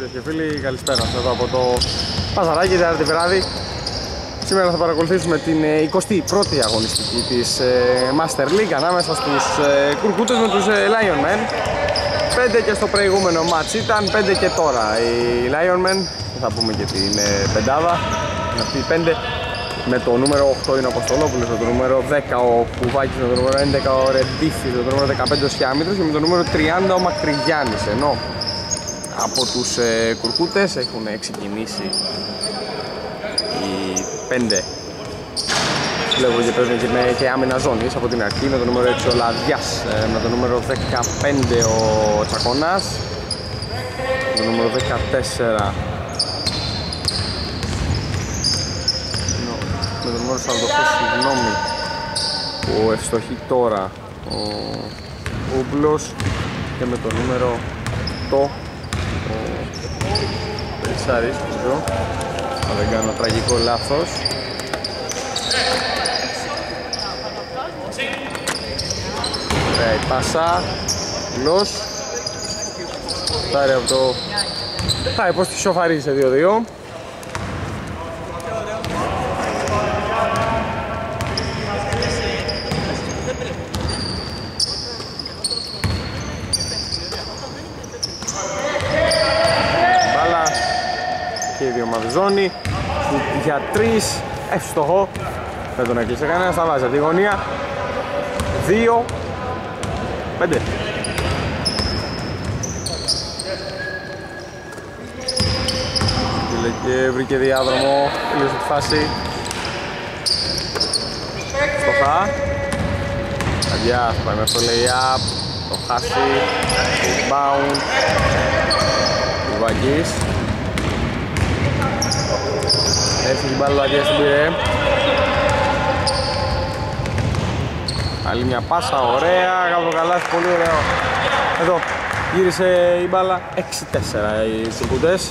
Φίλες και φίλοι, καλησπέρα σας εδώ από το Παζαράκι, Τετάρτη βράδυ. Σήμερα θα παρακολουθήσουμε την 21η αγωνιστική της Master League ανάμεσα στους Κουρκούτες με τους Lion Men. 5 και στο προηγούμενο match ήταν, 5 και τώρα οι Lion Men. Θα πούμε και την πεντάδα. Αυτοί οι 5 με το νούμερο 8 είναι ο Αποστολόπουλος, με το νούμερο 10 ο Κουβάκης, με το νούμερο 11 ο Ρεντίφης, με το νούμερο 15 ο Σιάμητρος και με το νούμερο 30 ο Μακρυγιάννης. Ενώ από τους Κουρκούτες έχουν ξεκινήσει οι 5 βλέπω και παίζουν και άμυνα ζώνης από την αρχή, με το νούμερο 6 ο Λαδιάς, με το νούμερο 15 ο Τσακώνας, με το νούμερο 14 με το νούμερο 48, συγγνώμη, που ευστοχεί τώρα ο Ούμπλος, και με το νούμερο 8 ο Περισσάρης, αν δεν κάνω τραγικό λάθος. Ωραία η πάσα, Ούμπλος φτάρει από το... θα πως τη σοφαρίζει σε 2-2. Και οι δύο ομάδες ζώνη για 3, εύστοχο, δεν τον έκλεισε κανένας, θα βάζει από τη γωνία. 2, 5. Και βρήκε διάδρομο, τελείωσε τη φάση. Στοχά. Αδειά, θα πάει μέσα στο lay-up, το χάσει, rebound, Κουβάκης. Έχει την μπάλα και στην πήρε. Άλλη μια πάσα, ωραία, Γαβροκαλάς, πολύ ωραίο. Εδώ γύρισε η μπάλα, 6-4 οι Κουρκούτες.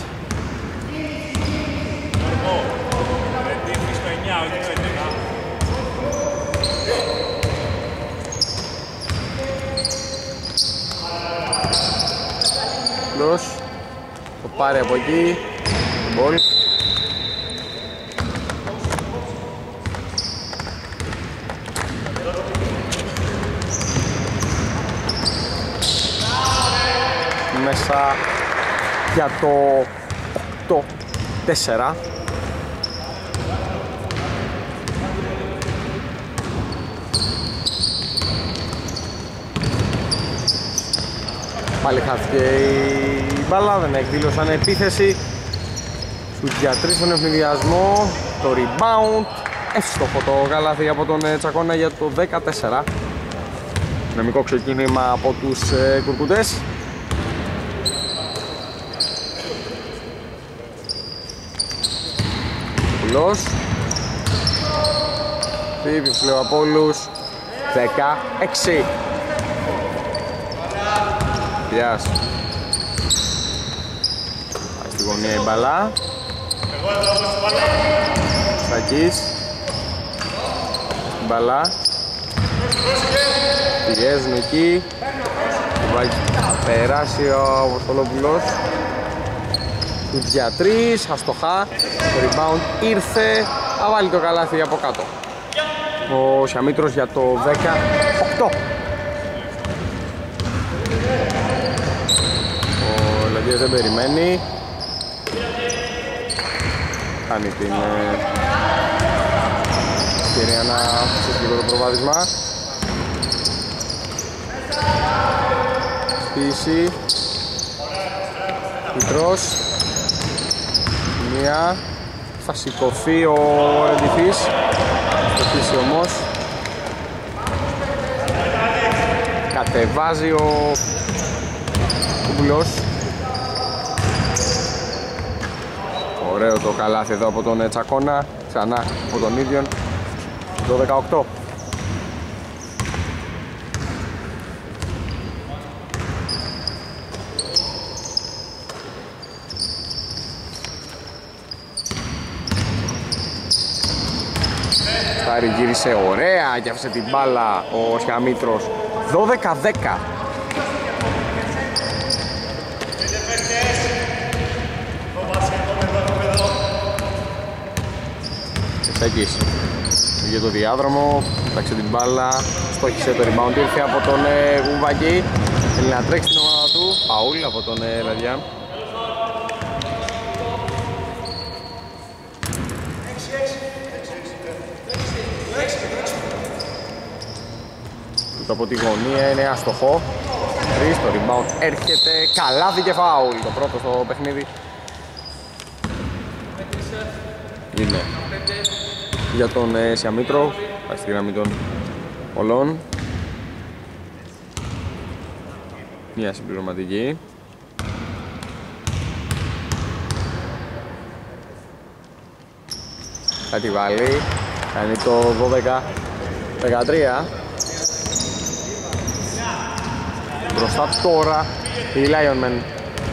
Πλώς, το πάρει από εκεί, το μπολ. Μέσα για το 8-4. Πάλι χάθηκε η μπάλα, δεν εκδήλωσαν επίθεση. Σουτ για 3 στον ευνηδιασμό, το rebound, εύστοχο το καλάθι από τον Τσακώνα για το 14. Δυναμικό ξεκίνημα από τους Κουρκούτες. Πουλός Φίβιος Λεωαπόλους, 16. Πιάς. Πάει στη γωνία η μπαλά. Σακής. Μπαλά. Πιέζουν εκεί. Θα περάσει ο Αποστολόπουλος. Του για 3, αστοχά. Το rebound ήρθε. Θα βάλει το καλάθι από κάτω ο Σιαμήτρος για το 18. Ο Λαντίας δεν περιμένει. Κάνει την ευκαιρία να αφήσει λίγο το προβάδισμα. Στήση. Πιτρός. Μία. Θα σηκωθεί ο Ρεντιφής. Θα στήσει όμως. Κατεβάζει ο Κουμπουλός. Ωραίο το καλάθι εδώ από τον Τσακώνα. Ξανά από τον ίδιον. Το 18. Στάρι γύρισε ωραία και άφησε την μπάλα ο Σιαμήτρος. 12-10. Σέκης για το διάδρομο, πέταξε την μπάλα, στόχισε το rebound, ήρθε από τον Γουβάκη. Θέλει να τρέξει την ομάδα του, φαούλ από τον Λαδιάν. Από τη γωνία είναι αστοχό. 3 το rebound έρχεται, καλάθι και φάουλ. Το πρώτο στο παιχνίδι είναι για τον Σιαμήτρο. Πάει στη γραμμή των πολλών. Μια συμπληρωματική. Θα τη βάλει. Κάνει το 12-13. Μπροστά τώρα η Lionmen.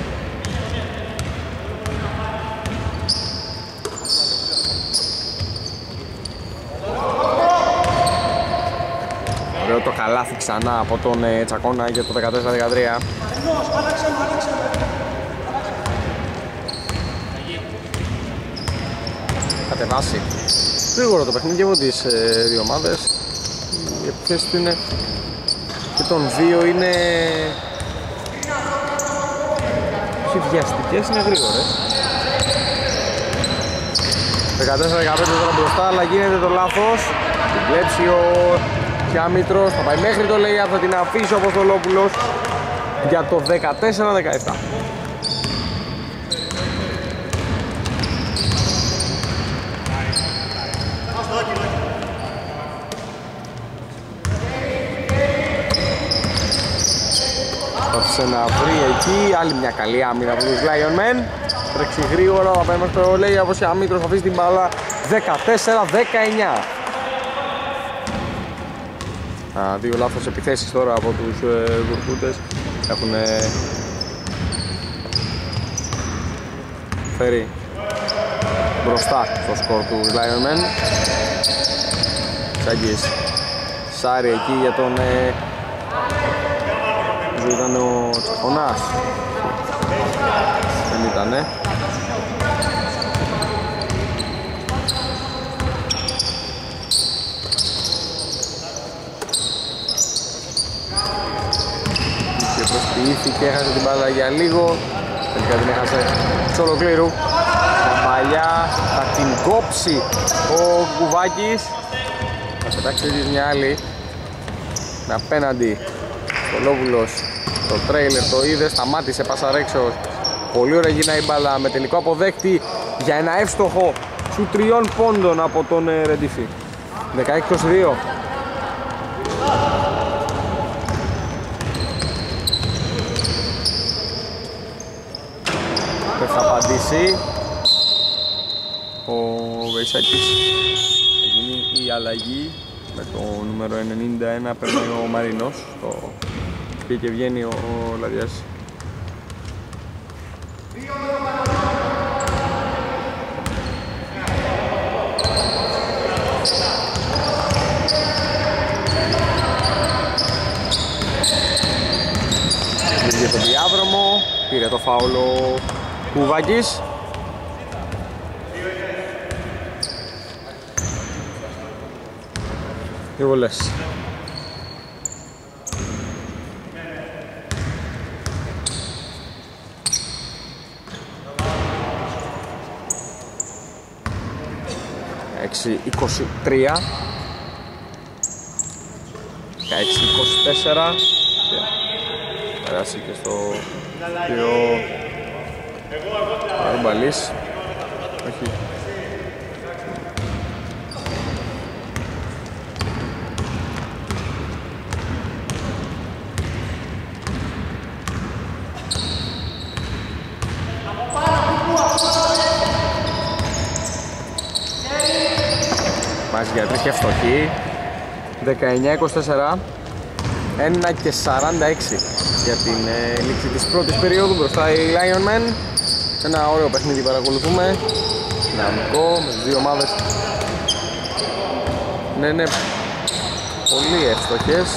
Ωραίο το καλάθι ξανά από τον Τσακώνα για το 14-13. Κατεβάσει γρήγορο το παιχνίδι από τις δύο ομάδες. Οι επιθέσεις του είναι και των δύο είναι βιαστικές, είναι γρήγορες. 14-15 τώρα μπροστά, αλλά γίνεται το λάθος. Την κλέψει ο Σιαμήτρος, θα πάει μέχρι το layup, θα την αφήσει ο Αποστολόπουλος για το 14-17. Άφησε να βρει εκεί, άλλη μια καλή άμυνα από τους Lionmen. Τρέξει γρήγορα, θα πάει μέχρι το layup, ο Σιαμήτρος θα αφήσει την μπάλα 14-19. Δύο λάθος επιθέσεις τώρα από τους Βουρκούτες. Έχουν φέρει μπροστά στο σκορ του Lionmen. Σάγκης Σάρι εκεί για τον ήταν ο Τσακωνάς. Δεν ήτανε. Και προσποιήθηκε, έχασε την μπάλα για λίγο. Τελικά την έχασε εξ ολοκλήρου. Τα παλιά θα την κόψει ο Κουβάκης. Θα πετάξει μια άλλη με απέναντι Λόβουλος. Το τρέιλερ το είδε, σταμάτησε πασαρέξος. Πολύ ωραία γυρνάει η μπάλα με τελικό αποδέκτη για ένα εύστοχο σου 3 πόντων από τον Ρεντίφη. 16-22. Δεν θα απαντήσει ο Βεϊσάκης. Θα γίνει η αλλαγή με το νούμερο 91, παίρνει ο Μαρίνος και βγαίνει ο Λαδιάς. Βγήκε το διάδρομο, πήρε το φάουλ ο Κουβάκης. Οι βολές. Έξι 23. 16-24. Περάσει και στο πιο Αρμπαλής. Όχι. Μάζει για τρεις και ευστοχή. 19-24. 1 και 46 για την λήξη της πρώτης περίοδου. Μπροστά οι Lionmen. Ένα ωραίο παιχνίδι παρακολουθούμε. Δυναμικό με τις δύο ομάδες. Ναι, είναι πολύ εύστοχες.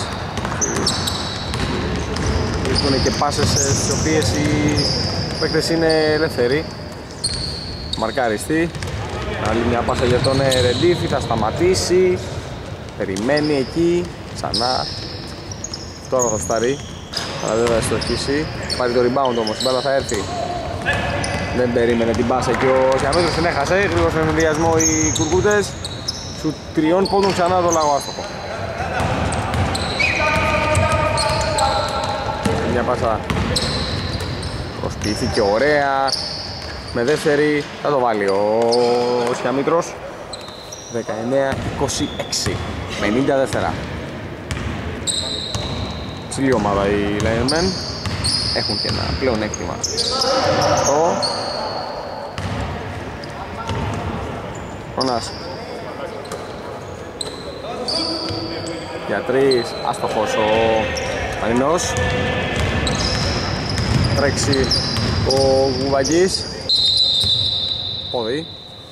Βρίσκουν και πάσες στις οποίες οι παίκτες είναι ελεύθεροι. Μαρκάριστοι. Άλλη μια πάσα για τον Ρεντίφη, θα σταματήσει. Περιμένει εκεί, ξανά. Τώρα θα στάρει, αλλά δεν θα εστοχίσει. Πάρει το rebound όμως, η μπάλα θα έρθει. Δεν περίμενε την πάσα και ο Σιαμέτρος την έχασε. Γρήγορα στον ενδιασμό οι Κουρκούτες. Σου 3 πόντων ξανά το Λαγό άστοχο. Μια πάσα προσποιήθηκε ωραία. Με δεύτερη θα το βάλει ο Σιαμήτρος. 19-26, 50 δεύτερα. Ψηλή ομάδα οι Lionsmen. Έχουν και ένα πλέον έκτημα. Αυτό. Φωνάς. Για 3, άστοχος ο Μαρινός. Τρέξει ο Γουβαγής. Πόδι.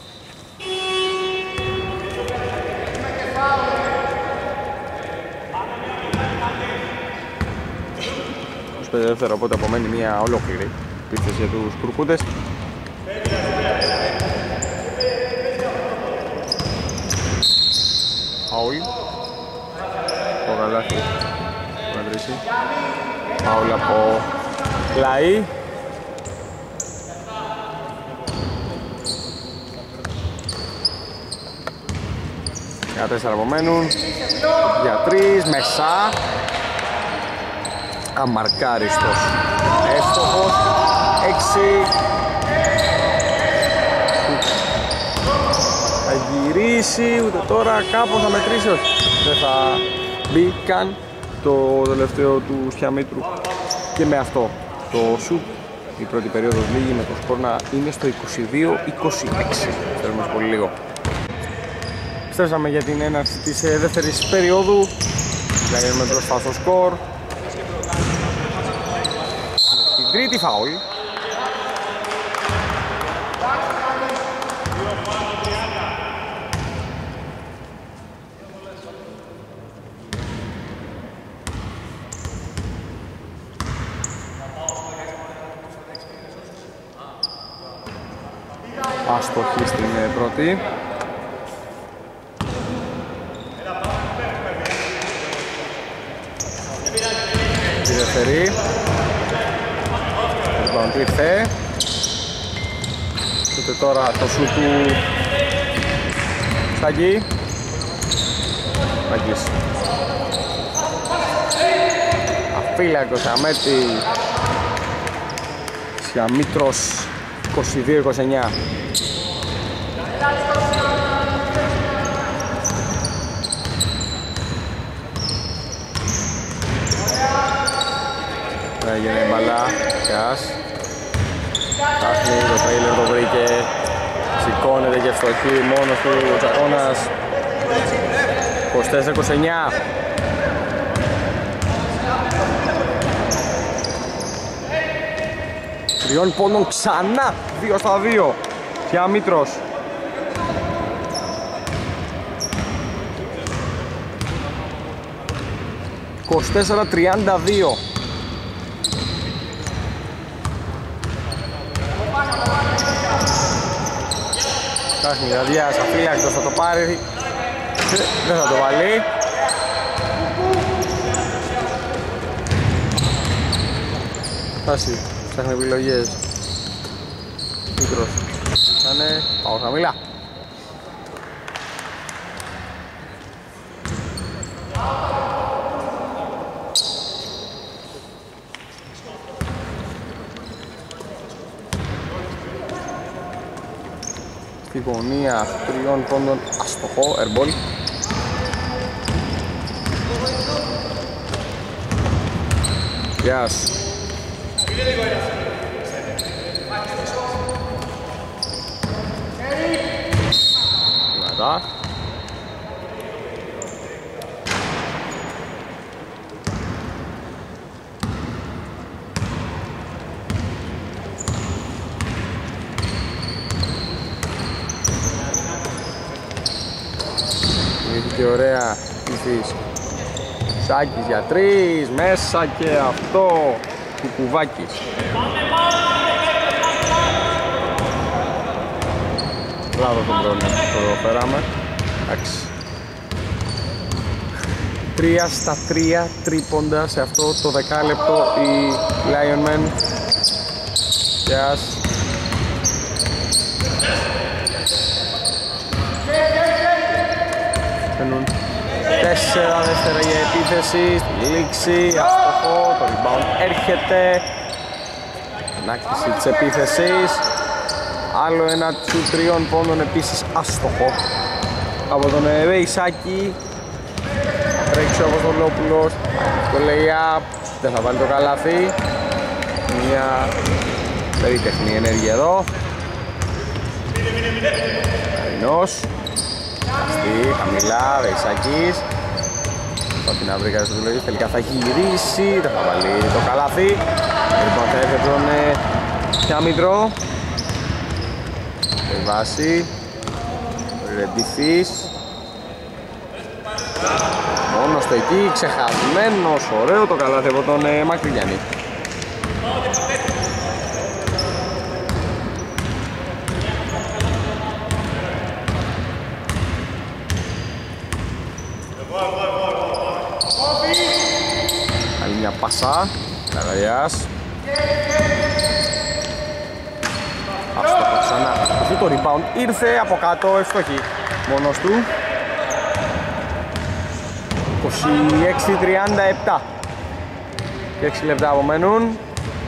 25 δεύτερα, οπότε απομένει μια ολόκληρη επίθεση για τους Κουρκούτες. Φάουλ. Το γαλάθι θα μετρήσει. Φάουλ από Λαή. Για 4 απομένουν. Για 3 μέσα. Αμαρκάριστος. Εύστοχος. 6. Θα γυρίσει, ούτε τώρα κάπως θα μετρήσει, όχι. Δεν θα μπει καν το τελευταίο του Σιαμήτρου. Και με αυτό το σουτ η πρώτη περίοδος λίγη, με το σκορ να είναι στο 22-26. Θέλουμε πολύ λίγο. Στρέψαμε για την έναρξη της δεύτερης περίοδου. Δηλαδή με μπροστά στο σκορ. Την τρίτη φάουλ. Αστοχή στην πρώτη. Τη δεύτερη. Λοιπόν, ήρθε. Ούτε τώρα το σου του Σταγί. Σταγής. Αφύλακος Αμέτη. Σιαμήτρος 22-29. Έγινε η μπαλά, Κιάς. Φτάχνει, το Τέιλερ το βρήκε. Σηκώνεται και ευστοχή μόνος του ο Τσακώνας. 24-29. Τριών πόντων ξανά, 2-2. Σιαμήτρος. «24-32». Φτάχνει ο Διάς, αφύλακτος θα το πάρει. Δεν θα το βάλει. Φτάσει, φτάχνει επιλογές. Μικρός. Κάνε, πάω χαμηλά. Στη γωνία 3 πόντων, αστοχό, airball. Γιάς. Δυνατά. Και ωραία ηθής. Σάκης για 3, μέσα και αυτό Κουκουβάκης. Λάθος τον Μπρόνι, το φέραμε. Εντάξει. 3 στα 3 τρίποντα σε αυτό το δεκάλεπτο οι Lionmen. Yes. Φαίνουν 4 δεύτερα για επίθεση, στη λήξη, αστοχό, το rebound έρχεται. Ανάκτηση της επίθεσης. Άλλο ένα του 3 πόντων επίσης άστοχο από τον Ρεϊσάκη. Τρέξει ο Αποστολόπουλος, το lay-up, δεν θα βάλει το καλάθι. Μια περίτεχνη ενέργεια εδώ. Καρινός, στη χαμηλά, Ρεϊσάκης. Θα την βρει κάτι στο επιλογή, τελικά θα γυρίσει, δεν θα βάλει το καλάθι. Λοιπόν, θα έρθει τον Πιάμητρο. Η βάση, Ρεντιφής. Μόνο στο εκεί, ξεχασμένος, ωραίο το καλάθι από τον Μακρυγιάννη. Άλλη μια πάσα, Καραγιάς. Άστοχο ξανά, αυτό το rebound ήρθε από κάτω, ευστοχή μόνος του. 26-37 και 6 λεπτά απομένουν.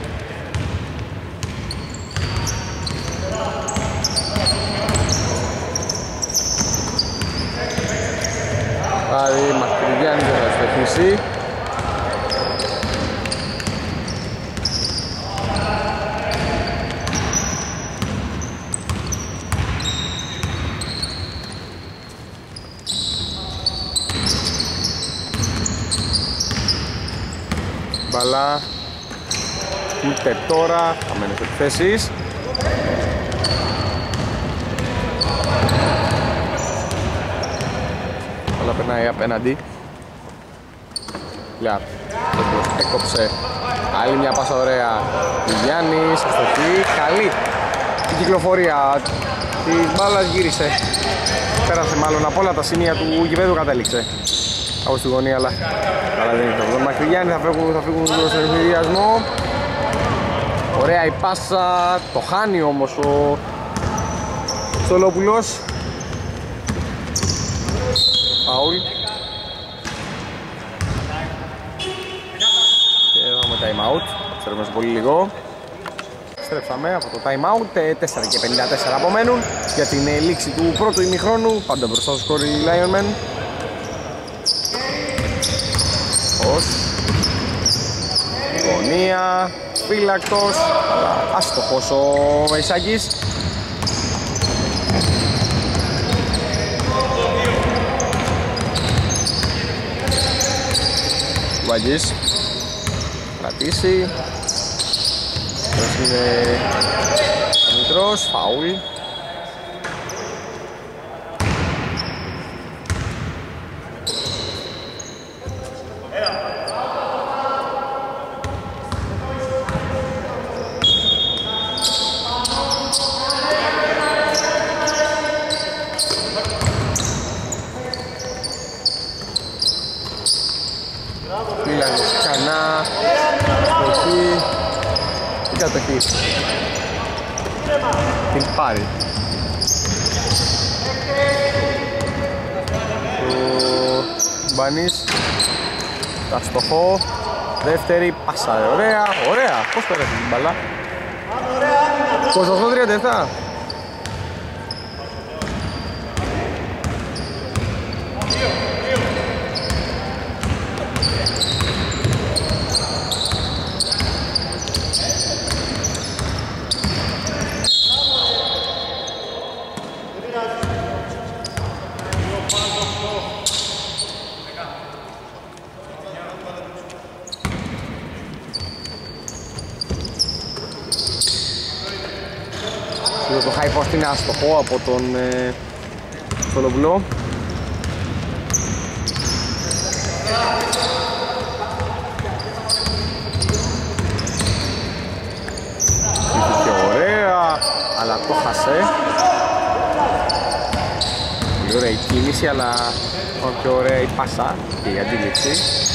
Πάλι Μακρυγιάννη δεν θα στοχίσει. Μπαλά ούτε τώρα, χαμένες επιθέσεις. Μπαλά περνάει απέναντι. Λιά, έκοψε. Άλλη μια πάσα ωραία του Γιάννης, αστοχή, καλή η κυκλοφορία της μπάλας, γύρισε. Πέρασε μάλλον από όλα τα σημεία του γηπέδου, κατέληξε από στη γωνία, αλλά καλά δεν είναι. Τον Μακρυγιάννη θα φύγουν στον εφηδιασμό. Ωραία η πάσα, το χάνει όμως ο Στολόπουλος. Φάουλ. Και εδώ έχουμε time out, ξέρουμε σε πολύ λίγο. Στρέψαμε από το time out, 4 και 54 απομένουν για την λήξη του πρώτου ημιχρόνου. Πάντα μπροστά στο σκορ οι Lionmen. Γωνία, φύλακτος, αλλά άστοχος ο Μεϊσάκης. Βαγγής, κρατήσει. Αυτός είναι ο Μητρός, φάουλ. Την πάρει. Ο Μπανής τα στοχό. Δεύτερη πάσα, ωραία, ωραία. Πώς πέρασε την μπαλά? 28-37. Το high post είναι άστοχο από τον Στολόπουλο. Ήρθε ωραία, αλλά το χάσε. ωραία η κίνηση, αλλά πιο ωραία η πάσα και η αντίληψη.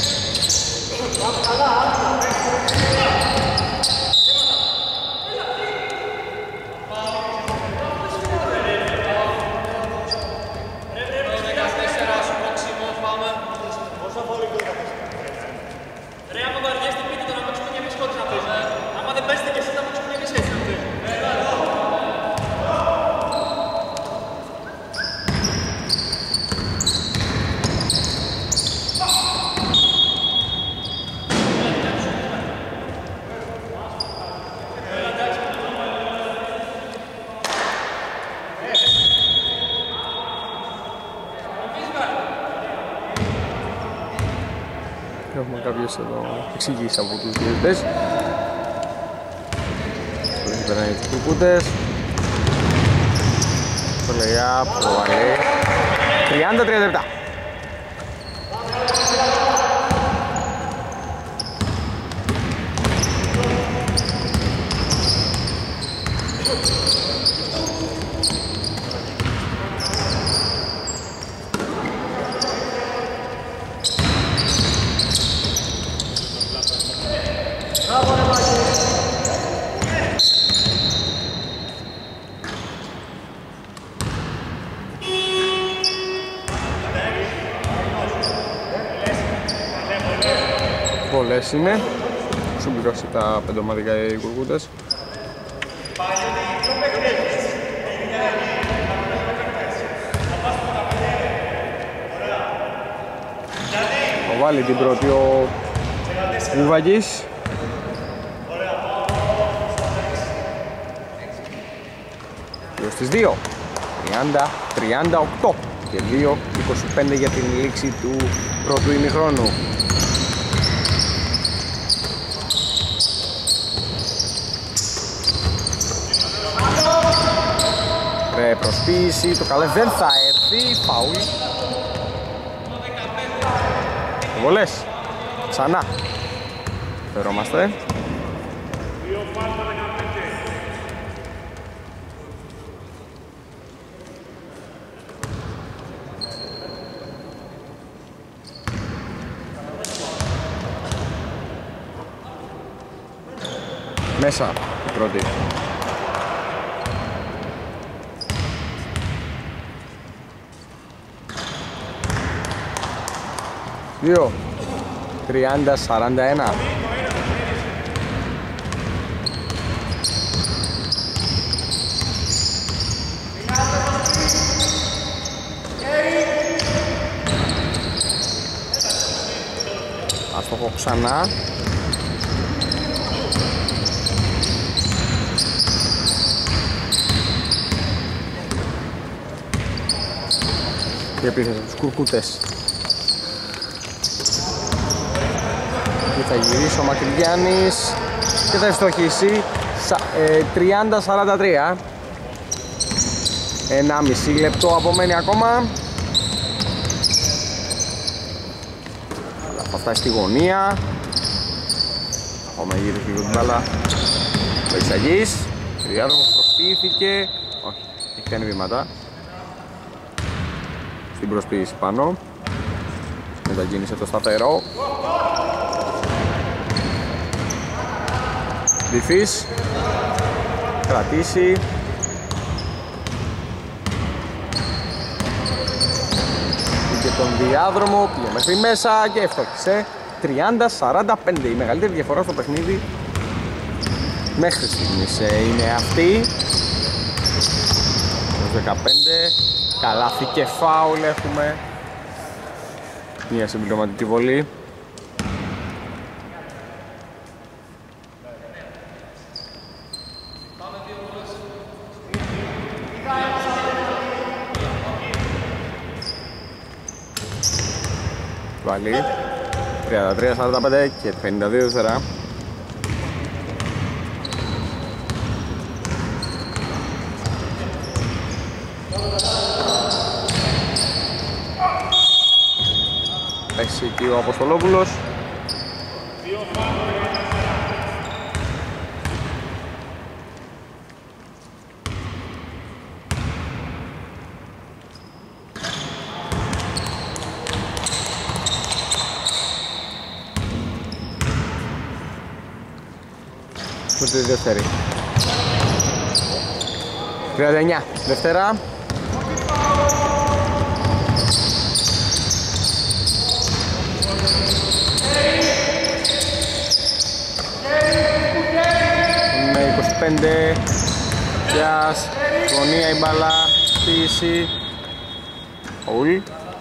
Έχουμε κάποιες εδώ εξηγήσεις από τους διαιτητές. Τώρα περνάει τους Κουρκούτες. Το lay-up, το βαλέ. 30-37. Πολλές είναι, συμπληρώσει τα 5 ομαδικά οι Κουρκούτες. Θα βάλει την πρώτη ο Βούβαγης. Δύο στις 2, 30-38 και 2-25 για την λήξη του πρώτου ημιχρόνου. Προσποίηση, το καλέ δεν θα έρθει, φάουλ. Βολές, ξανά. Φερόμαστε. Μέσα η πρώτη. 2, 30-41. Άστοχο ξανά. Και επίθεση τους Κουρκούτες. Θα γυρίσει ο Μακρυγιάννης και θα ευστοχίσει 30-43. 1,5 λεπτό απομένει ακόμα. Θα φτάσει στη γωνία. Ακόμα γύρω λίγο την μπάλα. Το Ισαγής. Διάδρομος προσποιήθηκε. Όχι, έχει κάνει βήματα. Στην προσποίηση πάνω. Μετακίνησε το σταθερό. Διφής, κρατήσει. Και τον διάδρομο πήγε μέχρι μέσα και ευστόχισε 30-45. Η μεγαλύτερη διαφορά στο παιχνίδι μέχρι στιγμής είναι αυτή. 15, καλάθι και φάουλ έχουμε. Μια συμπληρωματική βολή. Βάλει 33-45 και 52-4. Έχει εκεί ο Αποστολόπουλος. με τη δεύτερη. 39, Δευτέρα. Με 25, Γιάς, γωνία η μπάλα, πίεση. Ουλ.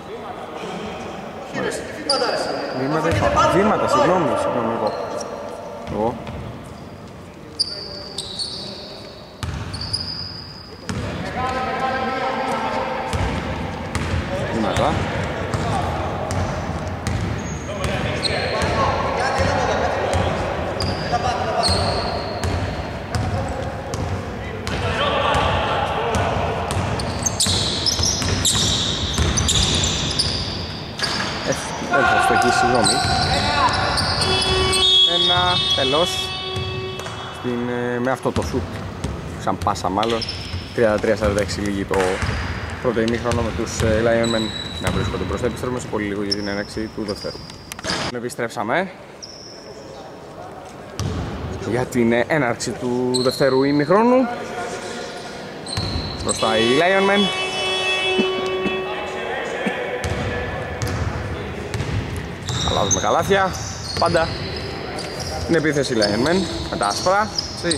Βήματα, συγγνώμη εγώ. Βήματα. Συγγνώμη. Ένα τέλος με αυτό το σουτ σαν πάσα μάλλον. 33-46 λίγη το πρώτο ημίχρονο με τους Lionmen να βρίσκονται μπροστά. Επιστρέφουμε σε πολύ λίγο για την έναρξη του δευτέρου. Επιστρέψαμε για την έναρξη του δευτέρου ημίχρονου. Μπροστά οι Lionmen. Αλλάζουμε καλάθια, πάντα την επίθεση Lionmen με τα άσπρα.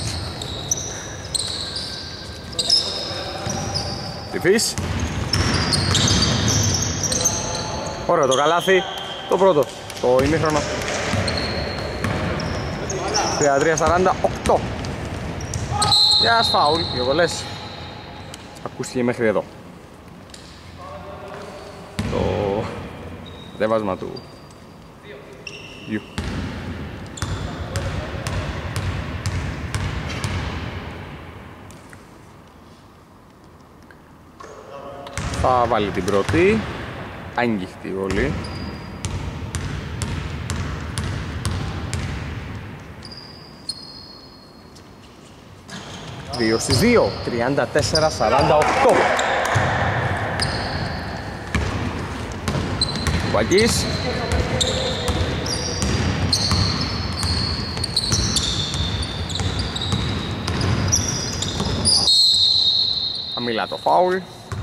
Τυφής. Ωραίο το καλάθι, το πρώτο, το ημίχρονο. 33-48. Για φάουλ, δύο βολές. Ακούστηκε μέχρι εδώ. Το κατέβασμα του Γιου. Θα βάλει την πρώτη, άγγιχτη βολή. Δύο στις 2, 34-48. Βαγγής. Χαμηλά το φάουλ.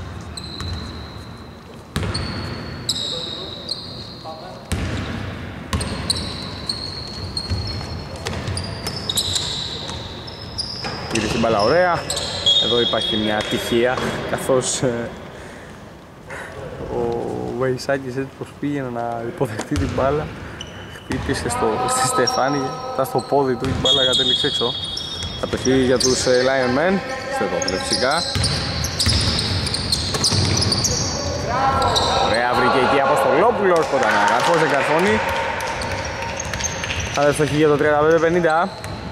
Γύρισε την μπάλα ωραία. Εδώ υπάρχει μια ατυχία καθώς ο Βαϊσάκης έτσι πως πήγαινε να υποδεχτεί την μπάλα, χτύπησε στη στεφάνη, μετά στο πόδι του η μπάλα κατέληξε έξω. Κατοχή για τους Lionmen, στεδόπλε φυσικά. Ωραία, βρήκε εκεί Αποστολόπουλος, Κοντανά, καρφώσε, καρφώνει. Αδερφοχή για το 35-50.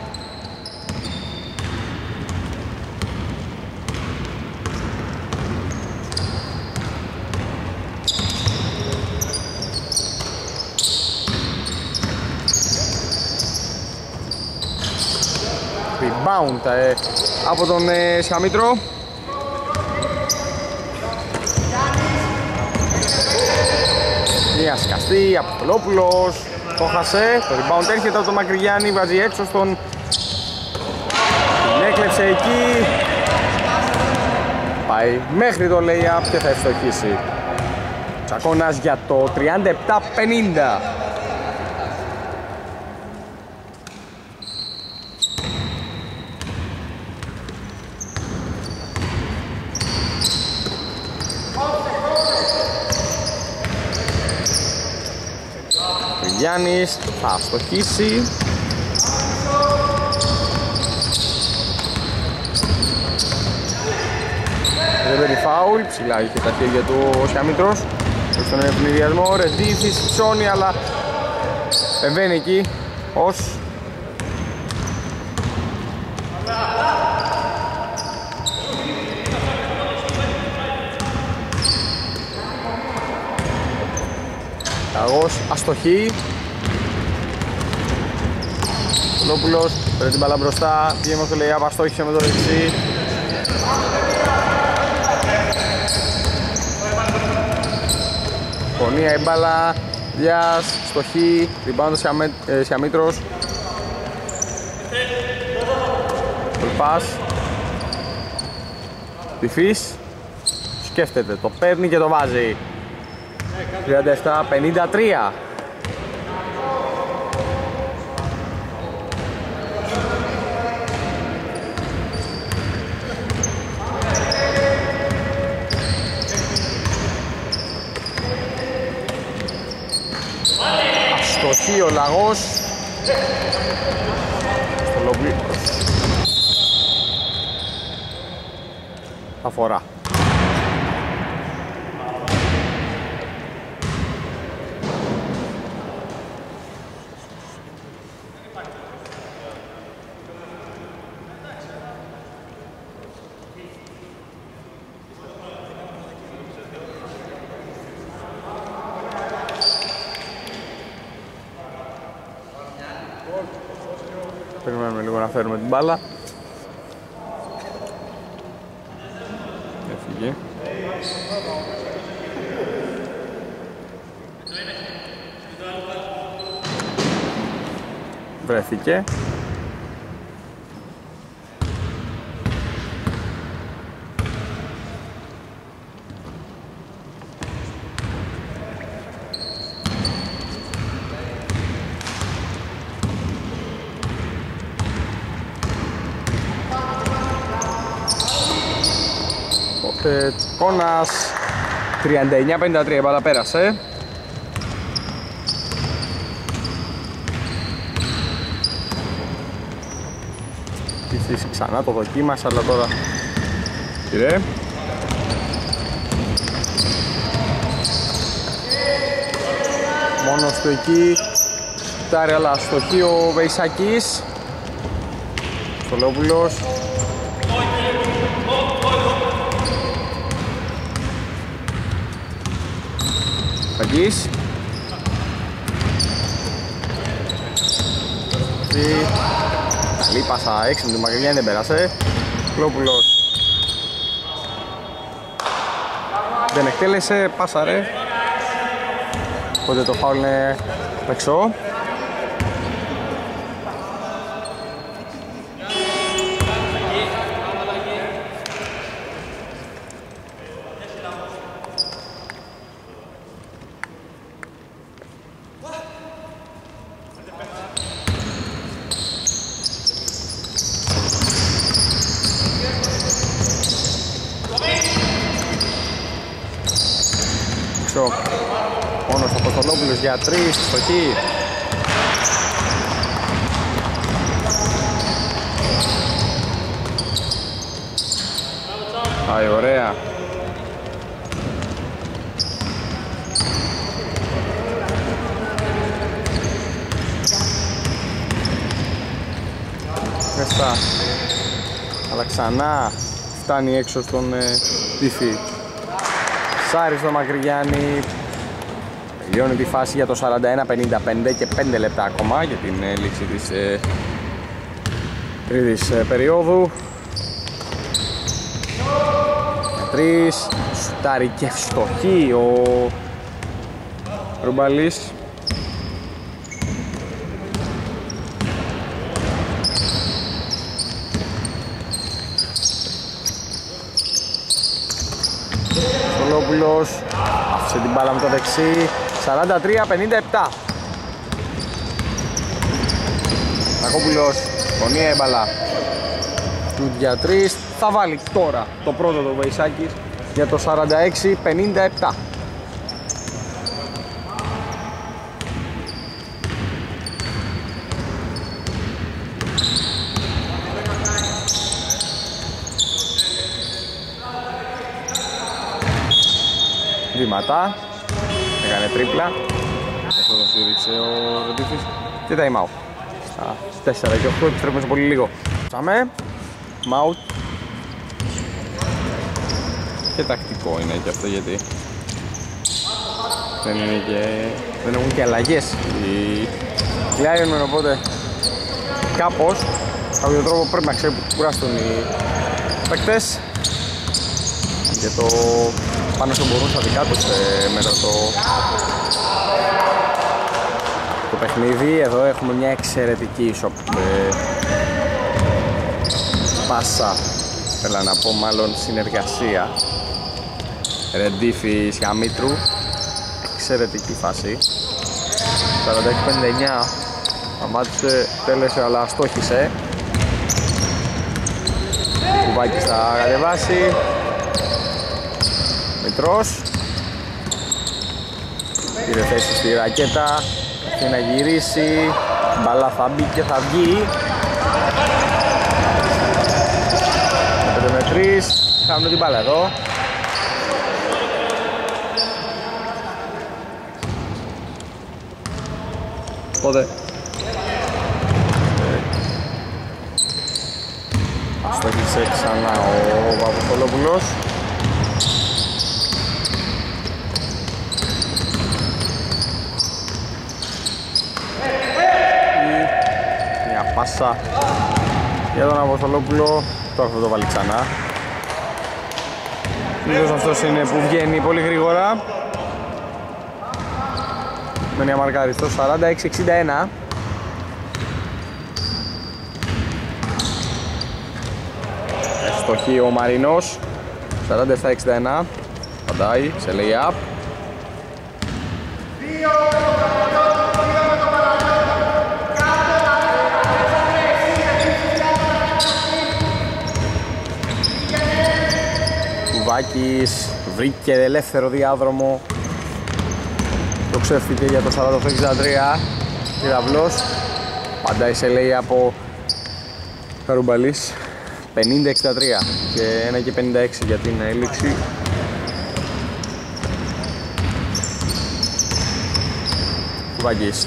Rebound από τον Σαμίτρο. Μια σκαστή, Αποστολόπουλος, το χασε, το rebound έρχεται από τον Μακρυγιάννη, βάζει έξω στον... Την έκλεψε εκεί. Πάει μέχρι το lay-up και θα ευστοχίσει. Τσακώνας για το 37-50. Γιάννης θα στοχίσει. Δεν παίρνει φάουλ, ψηλά είχε τα χέρια του ο Σιαμήτρος. Στον ευνηδιασμό, ρεντήθης, ψώνει, αλλά επέμβαίνει εκεί ως Ταγός, αστοχή. Λόπουλος, παίρνει την μπάλα μπροστά, πήγε μέχρι το lay-up, αστόχησε με το δεξί. Γωνία η μπάλα, Διάς, στοχή, rebound Σιαμήτρος. Πας. Τυφής. Σκέφτεται, το παίρνει και το βάζει. 37-53. Αστοχή ο Λαγός. Αφορά. Περιμένουμε λίγο να φέρουμε την μπάλα. Έφυγε. Βρέθηκε. Κόνας 39-53, η μπάλα πέρασε. Τύχης ξανά το δοκίμασε, αλλά τώρα κύριε. Μόνος του εκεί, τάρει αλλά αστοχή ο Βεϊσάκης. Στολόπουλος. Βαγγής. Καλή πάσα έξω με τη μακριά, δεν πέρασε. Κλόπουλος δεν εκτέλεσε, πάσαρε. Οπότε το φάουλ είναι παίξω. Μόνος ο Αποστολόπουλος για 3 στο χ. Πάει ωραία. Μέσα. Αλλά ξανά φτάνει έξω στον Τύφη. Σάρι στο Μακρυγιάννη. Τελειώνει τη φάση για το 41-55 και 5 λεπτά ακόμα για την λήξη της τρίτης περίοδου. 3, σουτάρει και ευστοχή ο Ρουμπαλής. Στολόπουλος άφησε την μπάλα με το δεξί. 43-57. Ακόπουλος, γωνία έμπαλα του για 3. Θα βάλει τώρα το πρώτο το Βεϊσάκης για το 46-57. Βήματα. Έκανε τρίπλα. Αυτό το στήριξε ο Ροντίφης. Και time out. Στα 4 και 8 επιστρέφουμε σε πολύ λίγο. Τσάμε. Μάουτ. Και τακτικό είναι και αυτό, γιατί δεν έχουν και αλλαγές οι Lions, οπότε κάπως κάποιο τρόπο πρέπει να ξεκουράσουν οι παίκτες. Και το πάνω στο μπορούν στα δικά τους μετά το παιχνίδι. Εδώ έχουμε μια εξαιρετική πάσα, θέλω να πω μάλλον συνεργασία. Ρεντίφης για Μήτρου, εξαιρετική φάση. 46-59, αμάτησε, τέλεσε αλλά αστόχησε. Κουβάκης θα κατεβάσει. Μητρός πήρε θέση στη ρακέτα, θέλει να γυρίσει, μπαλά θα μπει και θα βγει. 5-3, χάνουν την μπάλα εδώ. Οπότε αστόχησε ξανά ο Παπαστολόπουλος. Μια πάσα για τον Αποστολόπουλο, τώρα θα το βάλει ξανά. Λίγος αυτός είναι που βγαίνει πολύ γρήγορα. Μένει αμαρκάριστος, 46-61. Ευστοχή ο Μαρινός, 47-61. Παντάει σε lay-up. Κουβάκης βρήκε ελεύθερο διάδρομο. Το ξέφυγε για το 48-63. Κυραυλός παντάει σε λέει από Καρουμπαλής. 50-63 και 1 και 56 για την έληξη. Κουβάκης,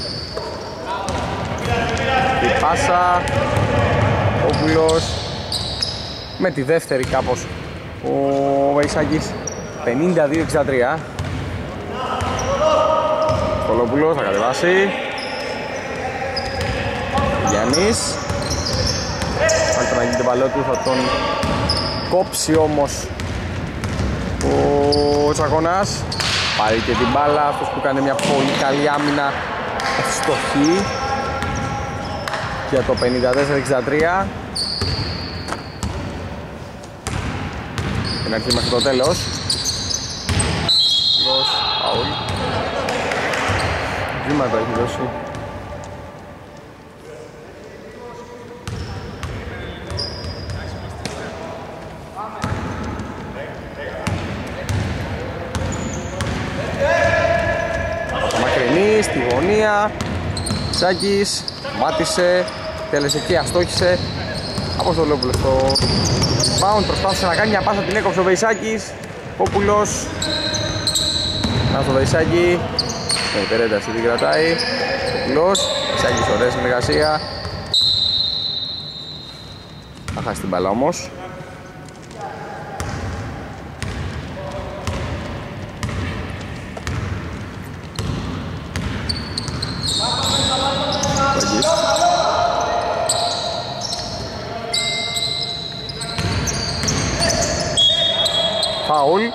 η πάσα, ο Πουλός με τη δεύτερη κάπως ο Βαϊσάκης. 52-63. Κολόπουλος θα κατεβάσει. Γιάννης αν τον αγγεί την παλαιό του θα τον κόψει όμως ο Τσακωνάς. Πάρει και την μπάλα, αυτός που κάνει μια πολύ καλή άμυνα, ευστοχή για το 54-63. Την αρχή μέχρι το τέλος. Φάουλ. Βήματα έχει δώσει. Μακρινή στη γωνία. Σάκης μάτισε, τέλεσε και αστόχησε. Αποστολόπουλος στο rebound, προσπάθησε να κάνει μια πάσα, την έκοψε ο Βεϊσάκης. Πόπουλος να στο Βεϊσάκη, με υπερένταση την κρατάει. Πόπουλος, Βεϊσάκης ωραία συνεργασία. Θα χάσει την μπάλα όμως. Φάουλ.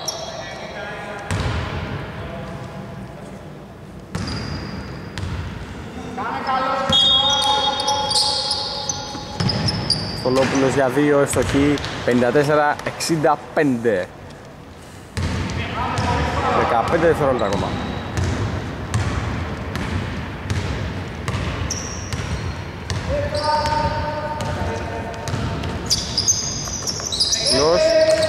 Στολόπουλος για 2, ευστοχή. 54-65. 15 δευτερόλεπτα ακόμα. Λος.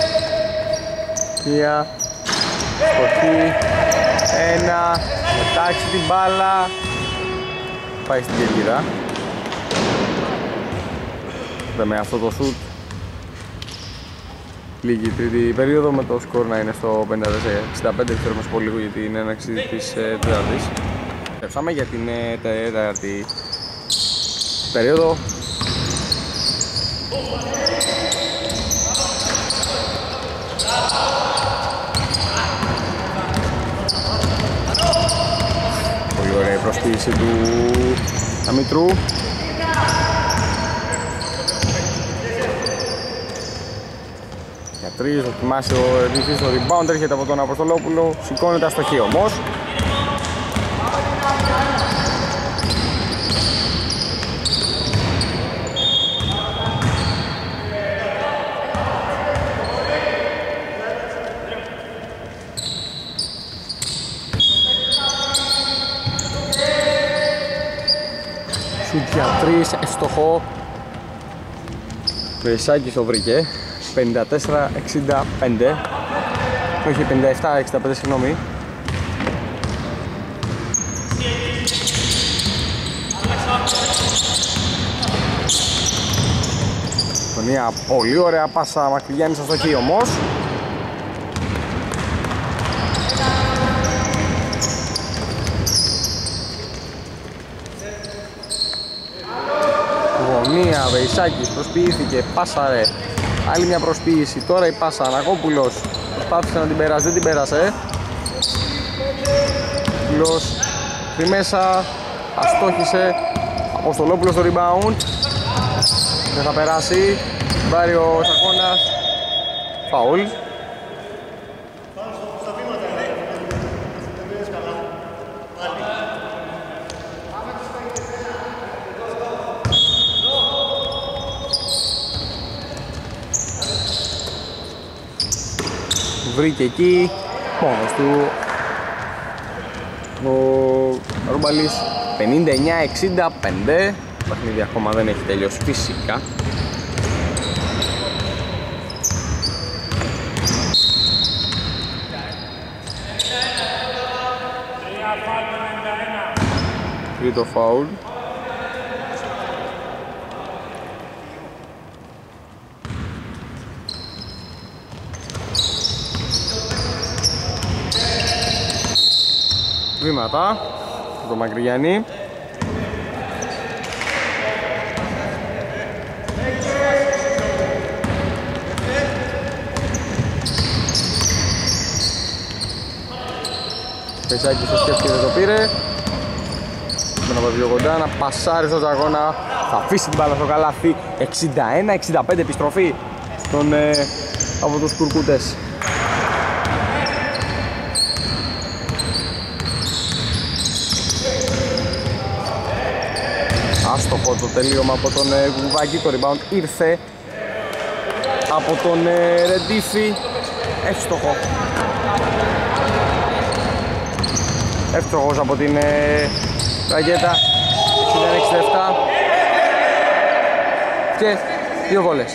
Μία. Ευστοχή. 1. Μετάξει την μπάλα. Πάει στην κερκίδα. Με αυτό το σουτ λίγη τρίτη περίοδο, με το σκορ να είναι στο 54-65. Ξέρουμε πολύ λίγο για την έναρξη της τέταρτης. Φτάσαμε για την τέταρτη περίοδο. Πολύ ωραία η προσποίηση του Αμητρού. Για 3, δοκιμάσει ο Ερνηθής στο rebound, έρχεται από τον Αποστολόπουλο, σηκώνεται αστοχή όμως. 3, εύστοχο. Βεϊσάκης το βρήκε. 54-65. Όχι, 57-65, συγγνώμη. Μια πολύ ωραία πάσα Μακρυγιάννης στο στοχή όμως. Γωνία, Βεϊσάκης προσποιήθηκε, πάσαρε. Άλλη μια προσποίηση, τώρα η πάσα, Ανακόπουλος προσπάθησε να την περάσει, δεν την πέρασε. Ανακόπουλος στη μέσα, αστόχησε. Αποστολόπουλος στο rebound. Δεν θα περάσει, πάρει ο Σακώνας. Φαουλ. Βρήκε εκεί μόνος του ο Ρούμπαλης. 59-65. Το παιχνίδι ακόμα δεν έχει τελειώσει φυσικά. Τρίτο φάουλ. Βήματα το Μακρυγιάννη. Πεσάκης το σκέφτηκε, δεν το πήρε. Με να πάει πιο κοντά, να πασάρει στον Τζαγώνα. Θα αφήσει την μπάλα στο καλάθι. 61-65 επιστροφή από τους Κουρκούτες. Άστοχο το τελείωμα από τον Κουβάκη. Το rebound ήρθε από τον Ρεντίφη. Εύστοχο. Εύστοχος από την ρακέτα. 61-67 και 2 βόλες.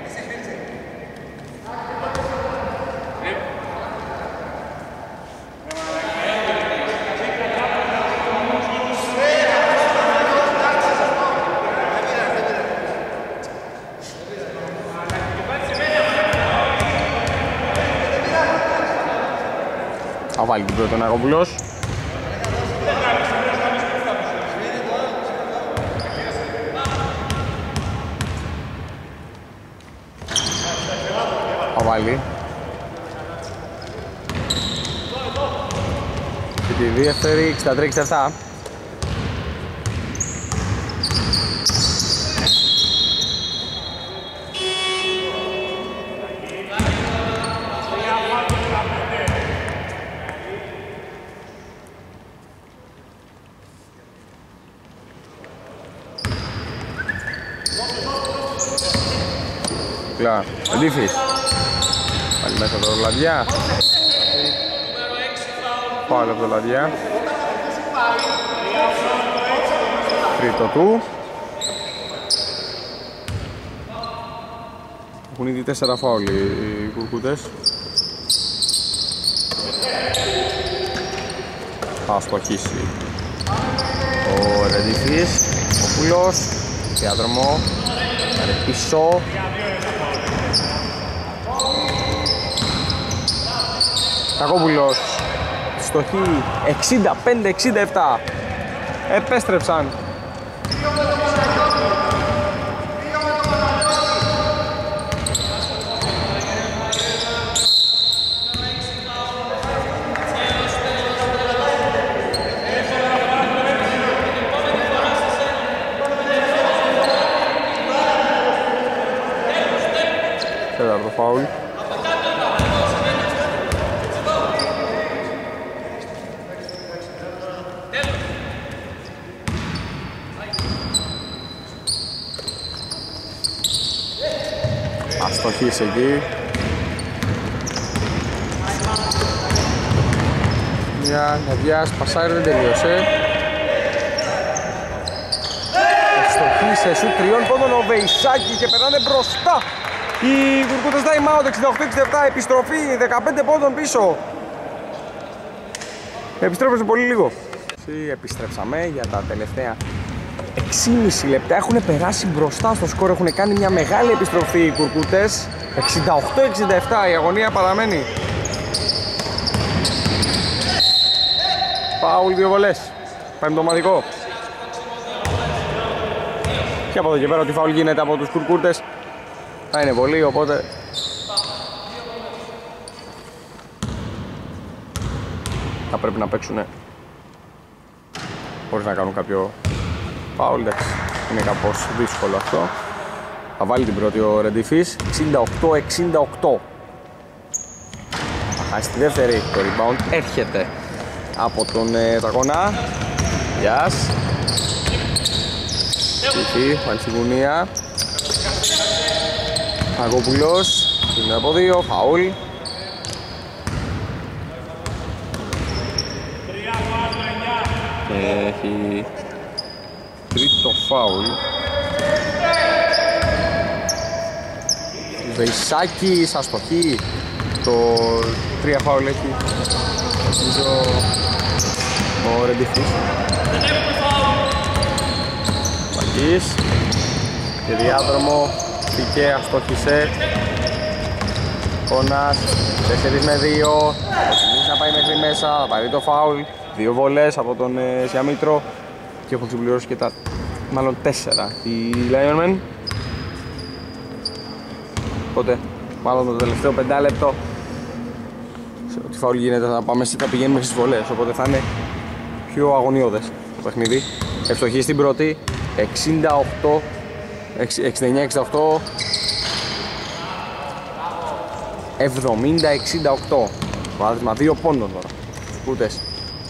Θα βάλει την πρώτη ο Νακόπουλος. Θα βάλει. Και τη δεύτερη 63-67. Κλά, Αντίφης. Πάλι μέσα το Λαδιά. Πάλι από το Λαδιά. Τρίτο του. Έχουν ήδη 4 φάουλ οι Κουρκούτες. Θα στοχίσει ο Ρεντίφης. Ο Πουλός. Διάδρομο. Πίσω. Κακόπουλος. Στοχή 65-67. Επέστρεψαν. Τέταρτο φάουλ. Αστοχής εκεί. Ναδιάς, πασάρι δεν τελείωσε. Αστοχής σε σουτ τριών πόντων ο Βεϊσάκη και περνάνε μπροστά οι Κουρκούτες. Time out 68-67, επιστροφή 15 πόντων πίσω. Επιστρέφουμε σε πολύ λίγο. Επιστρέψαμε για τα τελευταία 6,5 λεπτά. Έχουν περάσει μπροστά στο σκορ, έχουν κάνει μια μεγάλη επιστροφή οι Κουρκούτες. 68-67, η αγωνία παραμένει. Φάουλ, 2 βολές. Πεμπτομαδικό. Και από εδώ και πέρα ότι φάουλ γίνεται από τους Κουρκούτες θα είναι πολύ, οπότε θα πρέπει να παίξουν χωρίς να κάνουν κάποιο φάουλ. Εντάξει, είναι κάπως δύσκολο αυτό. Θα βάλει την πρώτη ο Ρεντιφής. 68-68. Θα χάσει τη δεύτερη. Το rebound έρχεται από τον Τακονά. Γιας. Τύχη, βάλει στην γουνία. Αγόπουλος. Είναι από 2, φάουλ. Έχει τρίτο φάουλ. Βεϊσάκης αστοχή. Το 3 φάουλ έχει νομίζω ο Ρεντιφής. Βαγής και διάδρομο. Πικέ αστόχησε. Κόνας 4 με 2. Ο να πάει μέχρι μέσα, θα πάρει το φάουλ. 2 βολές από τον Σιαμήτρο και έχουν συμπληρώσει και τα μάλλον 4 οι Lionmen. Οπότε μάλλον το τελευταίο 5 λεπτό σε ό,τι φάουλ γίνεται θα πηγαίνουμε στις βολές, οπότε θα είναι πιο αγωνιώδες το παιχνίδι. Ευστοχή στην πρώτη 69-68. 70-68. Βάδισμα 2 πόντων τώρα. Κούτες.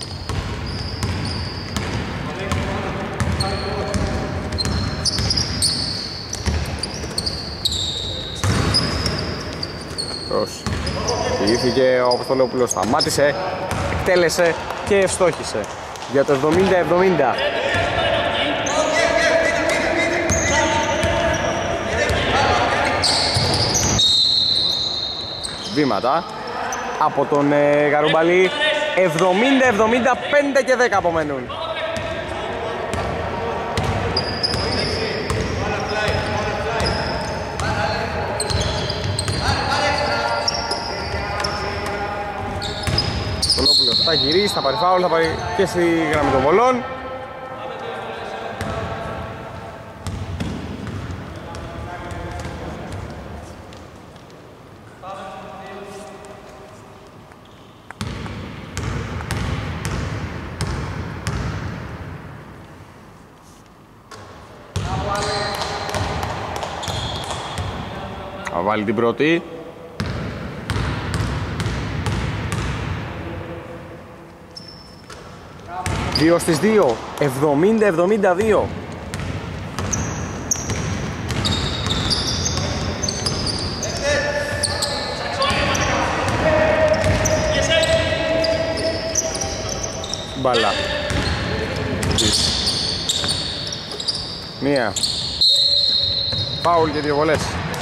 Χειήθηκε ο Αποστολόπουλος, σταμάτησε, εκτέλεσε και ευστόχησε για το 70-70. Βήματα από τον Γαρούμπαλη. 70-75 και 10 απομένουν. Αποστολόπουλος θα γυρίσει, θα πάρει φάουλ, θα πάρει και στη γραμμή των βολών. Θα βάλει την πρώτη. Δύο στις 2, 70-72. Μπάλα. Μία. Φάουλ και 2 βολές.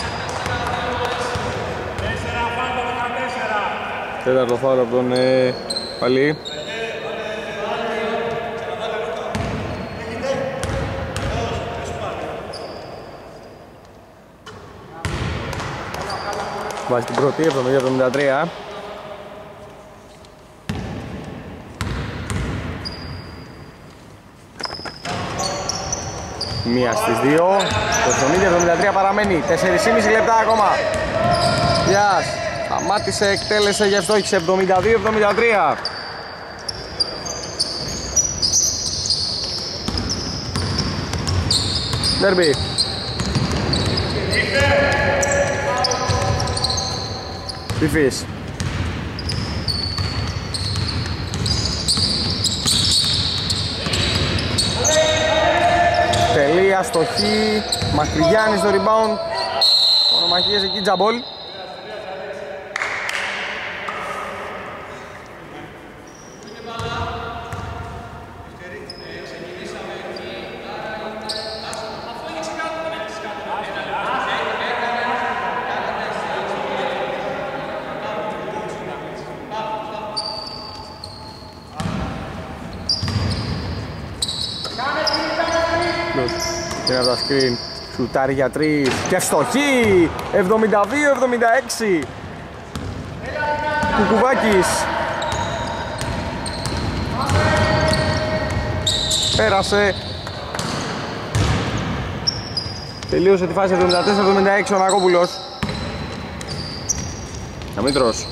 Τέταρτο φάουλ από τον Παλί. Βάζει την πρώτη, 70-73. Μία στις 2. Το 70-73 παραμένει. 4,5 λεπτά ακόμα. Γιας. Σταμάτησε, εκτέλεσε και ευστόχησε 72-73. Ντέρμπι. Φιφής. Τελεία, στοχή, Μακρυγιάννης στο rebound. Ονομαχίες εκεί, τζαμπόλ. είναι από τα screen. Σουτάρει για 3 και ευστοχή! 72-76. Κουκουβάκης. Πέρασε. Τελείωσε τη φάση 74-76 ο Νακόπουλος. Αμήτρος.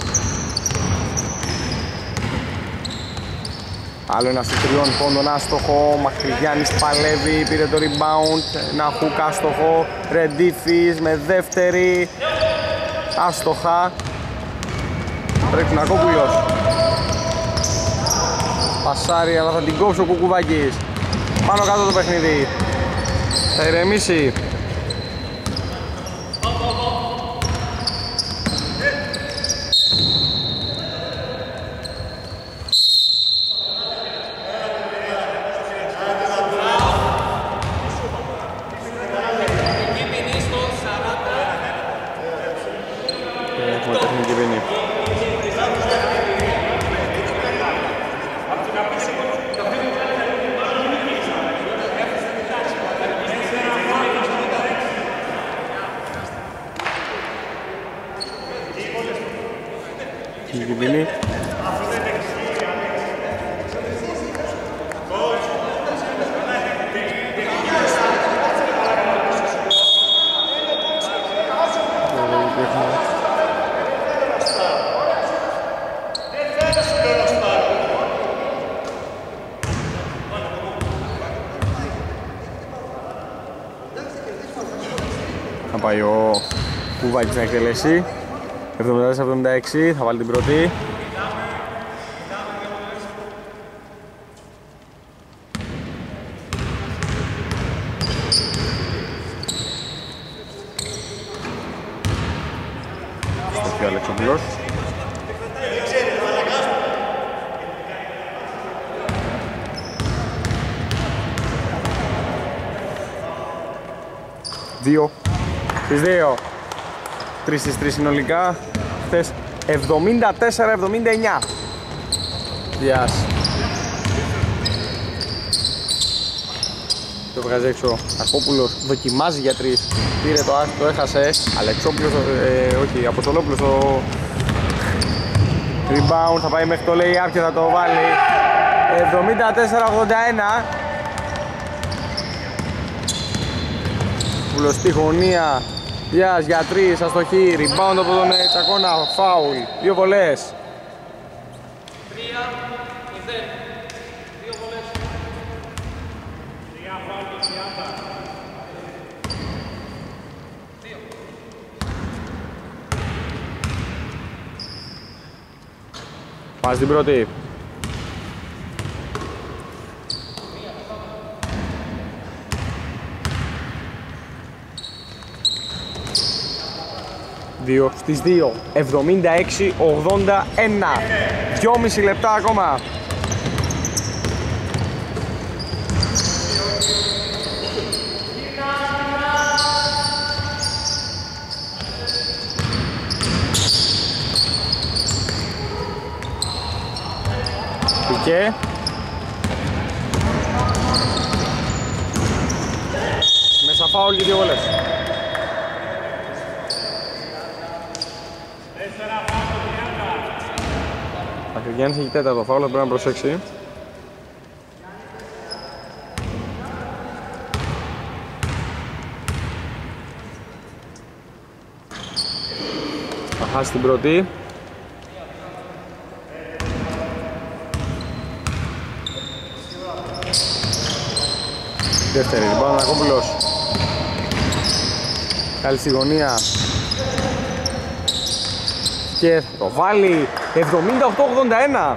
Άλλο ένα στους 3 πόντων άστοχο. Μαχρυγιάννης παλεύει, πήρε το rebound. Ένα χουκ άστοχο. Ρεντίφης με δεύτερη. Άστοχα. Πρέπει Νακόπουλος. Πασάρει, αλλά θα την κόψει ο Κουκουβάκης. Πάνω κάτω το παιχνίδι. Θα ηρεμήσει. Έχουμε τεχνική ποινή. Τεχνική ποινή. Θα πάει ο Κουβάκης να εκτελέσει. 74-76, θα βάλει την πρώτη. Στο ο Αλεξόπουλος. Δύο στις 2. 3 στις 3 συνολικά. Χθες 74-79. Διάς. Το βγάζει έξω. Ακόπουλος δοκιμάζει για 3. Πήρε το έχασε. Αλεξόπουλος, όχι, Αποστολόπουλος το rebound. Θα πάει μέχρι το lay-up και θα το βάλει. 74-81. Πουλος στη γωνία. Διάς για 3, αστοχή, rebound από τον Τσακώνα, φάουλ, 2 βολές. 3-0, 2 βολές. 3 φάουλ και 30. 2. Πάμε στην πρώτη. Δύο στις 2, 76-81. 2,5 λεπτά ακόμα. Πικέ. Μέσα φάουλ και 2 βολές. Γιάννης έχει τέταρτο φάουλ, πρέπει να προσέξει. Θα χάσει την πρώτη. Δεύτερη, λοιπόν, Ανακόπουλος. Καλή στη γωνία. Και το βάλει. 78-81.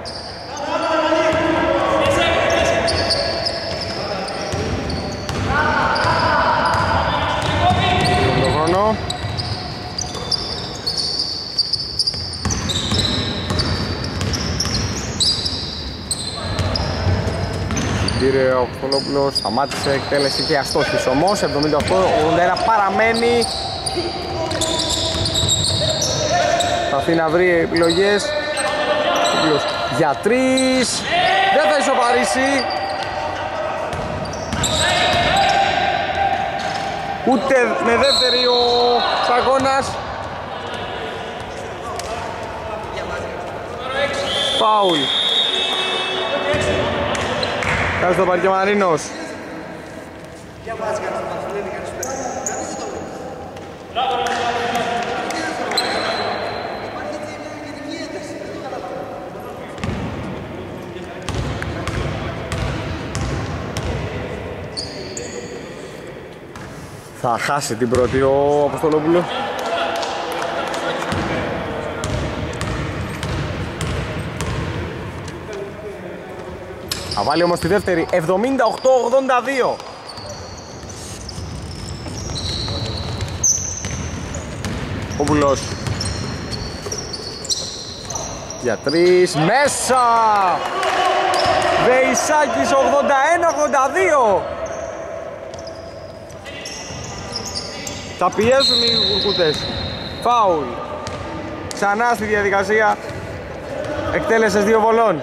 Το χρόνο. Κύριε ο Αποστολόπουλος σταμάτησε, εκτέλεση και αστόχης όμως. 78-81 παραμένει. Θα αφήνει να βρει επιλογές. Για 3. Δεν θα ισοπαρίσει. Ούτε με δεύτερη ο Τσακώνας. Φάουλ. Κάτω στο παρκέ Μαρίνος. Θα χάσει την πρώτη ο Αποστολόπουλος. Θα βάλει όμως τη δεύτερη, 78-82. Ο Πουλός. Για τρεις, μέσα! Βεϊσάκης 81-82. Θα πιέσουν οι Κουρκούτες. Φάουλ. Ξανά στη διαδικασία. Εκτέλεσες 2 βολών.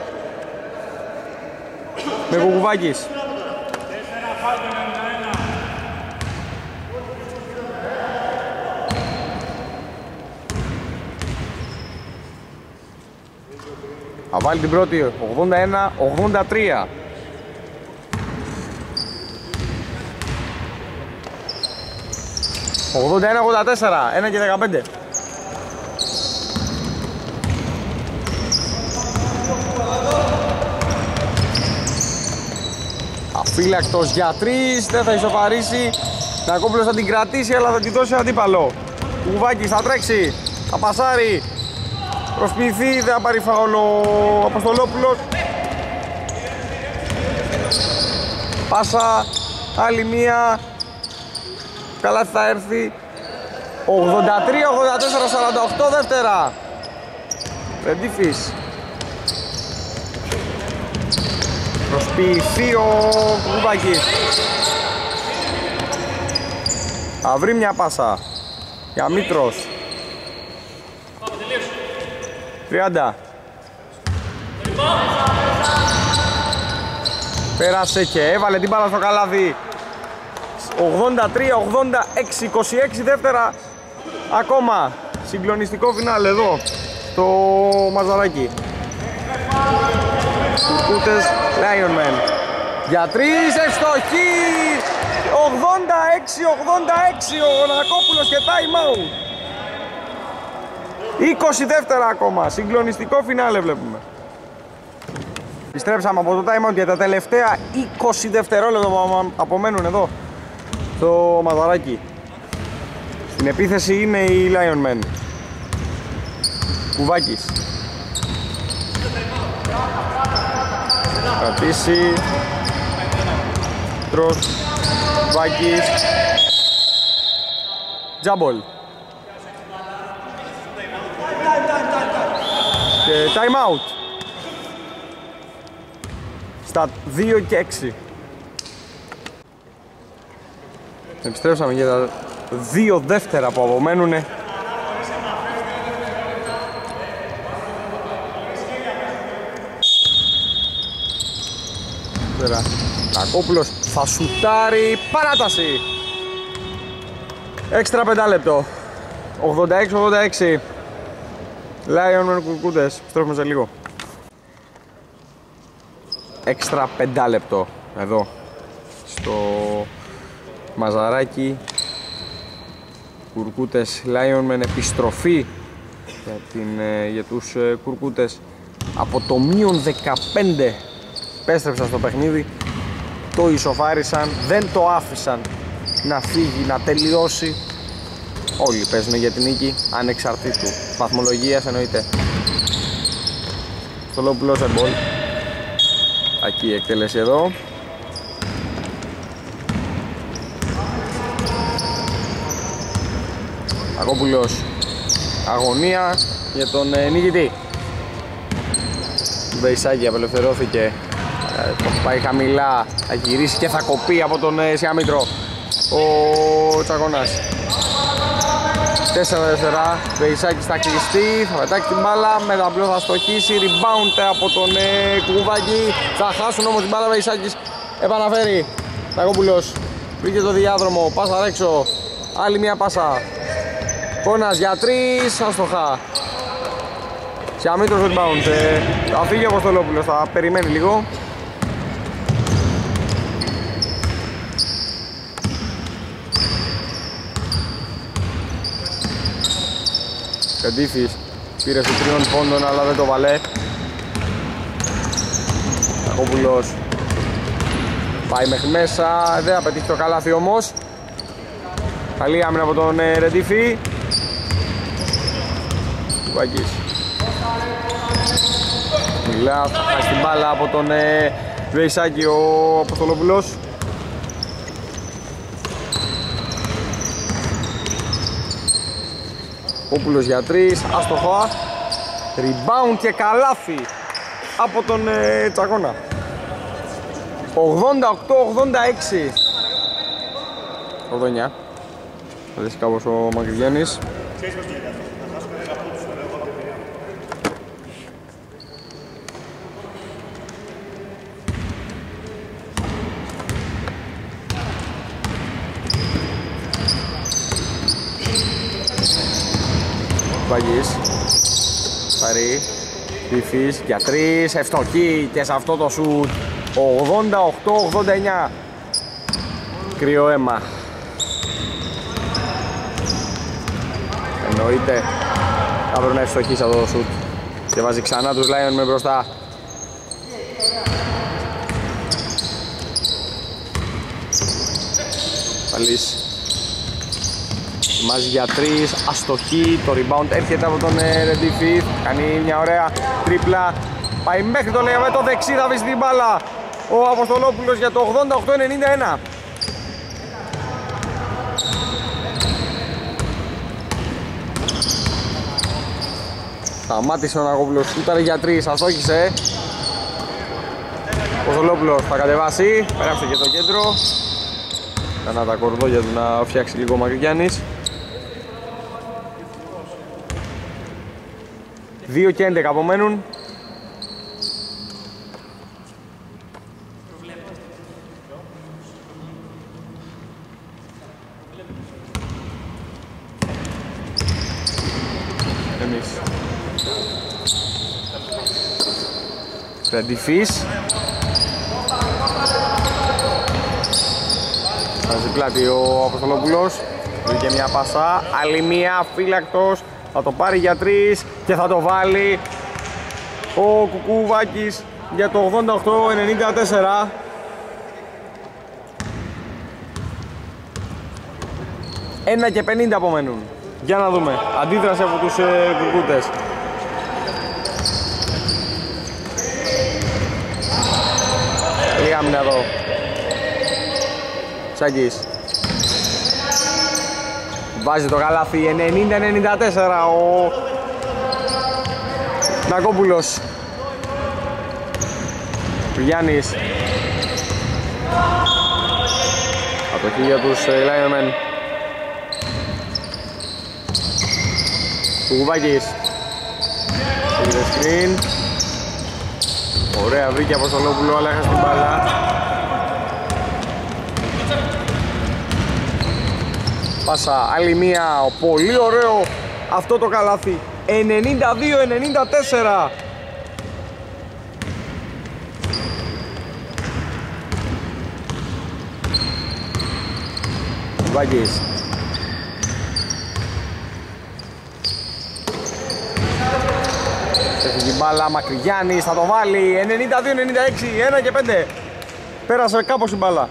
Με Κουκουβάκης. Θα βάλει την πρώτη 81-83. 81-84, 1 και 15. Αφύλακτος για 3, δεν θα ισοφαρίσει. Νακόπουλος θα την κρατήσει, αλλά θα την δώσει αντίπαλο. Κουβάκης θα τρέξει, θα πασάρει. Προσποιηθεί, δεν θα πάρει φάουλ ο Αποστολόπουλος. Πάσα, άλλη μία. Καλά θα έρθει. 83-84-48 δεύτερα. Ρεντίφης. Προσποιηθεί ο Κουκουβάκης. Θα βρει μια πάσα για Μήτρος. 30. Πέρασε και έβαλε την μπάλα στο καλάθι. 83-86, 26 δεύτερα ακόμα. Συγκλονιστικό φινάλ εδώ στο Μαζαράκι. Κουρκούτες Lionmen. Για 3 ευστοχή. 86-86 ο Νακόπουλος και time out. 20 δεύτερα ακόμα. Συγκλονιστικό φινάλε βλέπουμε. Επιστρέψαμε από το time out για τα τελευταία 20 δευτερόλεπτα που απομένουν εδώ στο Μαζαράκι. Στην επίθεση είναι οι Lionmen. Κουβάκης. Κρατήσει. Τρος. Κουβάκης. Τζάμπολ. Και time out. Στα 2 και 6. Επιστρέψαμε για τα 2 δεύτερα που απομένουνε. Νακόπουλος θα σουτάρει, παράταση. Έξτρα 5 λεπτό. 86-86. Lionmen Κουρκούτες. Επιστρέφουμε σε λίγο. Έξτρα 5 λεπτό εδώ στο Μαζαράκι. Κουρκούτες Lionmen, επιστροφή για τους Κουρκούτες από το μείον 15. Επέστρεψαν στο παιχνίδι, το ισοφάρισαν, δεν το άφησαν να φύγει, να τελειώσει. Όλοι παίζουν για την νίκη ανεξαρτήτου βαθμολογίας, εννοείται. Στο Λόπουλος εμπόλ. Εκεί η εκτέλεση εδώ. Ακόπουλος, αγωνία για τον νικητή. Βεϊσάκη απελευθερώθηκε, πάει χαμηλά, θα γυρίσει και θα κοπεί από τον Σιαμήτρο ο Τσακώνας. 4 δεύτερα, Βεϊσάκης θα κλειστεί, θα πετάξει την μπάλα, με ταμπλό θα στοχίσει, rebound από τον Κουκουβάκη, θα χάσουν όμως την μπάλα. Βεϊσάκης επαναφέρει, Νακόπουλος Πήγε το διάδρομο, πάσα έξω. Άλλη μια πάσα. Κόνας για 3, άστοχα. Σιαμήτρος rebound. Θα φύγει ο Αποστολόπουλος, θα περιμένει λίγο. Καντήφης πήρε στο 3 πόντων αλλά δεν το βαλέ. Κακόπουλος πάει μέχρι μέσα, δεν θα πετύχει το καλάθι όμως. Καλή άμυνα από τον Ρεντίφη. Κουβάκης μιλά, θα χάσει την μπάλα από τον Βεϊσάκη ο Αποστολόπουλος. Κόπουλος για 3, άστοχα. Rebound και καλάθι από τον Τσακώνα. 88-86. 89. Θα δεις κάπως ο Μακρυγιάννης. Βαγής Φαρή Τυφής για 3, ευστοχή και σε αυτό το σουτ. 88-89. Κρύο αίμα. Εννοείται θα πρέπει να ευστοχίσει αυτό το σουτ. Και βάζει ξανά τους Lion με μπροστά. Παλής Μάζει για 3, αστοχή, το rebound έρχεται από τον Ρεντίφη. Κάνει μια ωραία τρίπλα. Πάει μέχρι το λέει με το δεξί, θα βρει την μπάλα ο Αποστολόπουλος για το 88-91. Σταμάτησε ο Ναγόπουλος, σούταρε για 3, αστόχησε. Ο Αποστολόπουλος θα κατεβάσει, πέρασε και το κέντρο. Κάνα τα κορδόγια του να φτιάξει λίγο ο Μακρυγιάννης. 2 και 11 απομένουν. Εμείς Ρεντιφής. Βάζει πλάτη ο Αποστολόπουλος. Βγήκε μια πασά, άλλη μια, φύλακτος. Θα το πάρει για 3 και θα το βάλει ο Κουκουβάκης για το 88-94. Ένα και 50 απομένουν. Για να δούμε. Αντίδραση από τους Κουκούτες. Λίγα άμυνα εδώ. Σάκης. Βάζει το καλάθι 90-94 ο Νακόπουλος. Γιάννης. Ατοχή για τους Lionmen. Κουκουβάκης. Πήγε screen. Ωραία, βρήκε από Αποστολόπουλο, αλλά έχασε την μπάλα. Πάσα, άλλη μία, πολύ ωραίο αυτό το καλάθι. 92-94. Βάγκης. Έχει την μπάλα, Μακρυγιάννης θα το βάλει. 92-96, 1 και 5. Πέρασε κάπως η μπάλα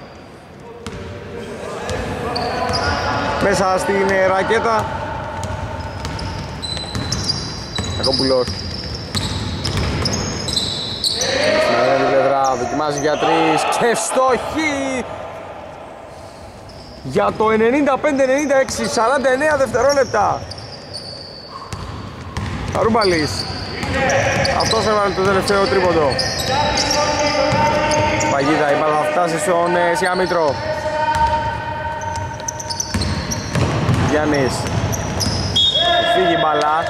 μέσα στην ρακέτα. Κακόπουλος. Στην άλλη πλευρά δοκιμάζει για 3. Ξευστοχή για το 95-96, 49 δευτερόλεπτα. Χαρούμπαλης. Αυτός έβαλε το τελευταίο τρίποντο. Παγίδα, η μπάλα θα φτάσει στον Σιαμήτρο. Γιάννης. Φύγει η μπάλα.